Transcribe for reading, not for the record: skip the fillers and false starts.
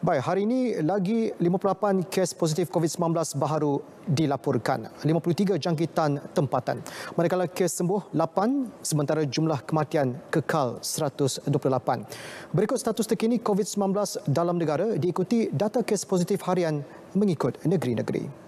Baik, hari ini lagi 58 kes positif COVID-19 baru dilaporkan. 53 jangkitan tempatan. Manakala kes sembuh 8, sementara jumlah kematian kekal 128. Berikut status terkini COVID-19 dalam negara diikuti data kes positif harian mengikut negeri-negeri.